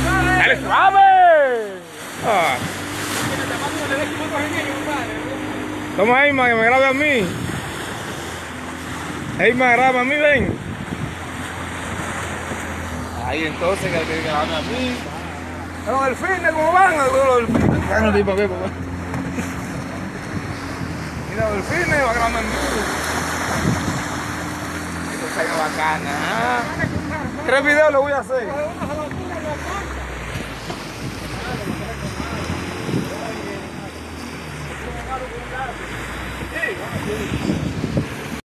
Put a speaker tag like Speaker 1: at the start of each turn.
Speaker 1: ¡Dale suave! Ah. Toma Eima, que me grabe a mí. Eima, graba a mí, ven. Ahí entonces, que grabe a mí. Los delfines, ¿cómo van? Los delfines. Bueno, tipo, ¿qué? Mira, los delfines, va a grabar a mí. Esto está bacana. ¿Ah? 3 videos lo voy a hacer. Sí.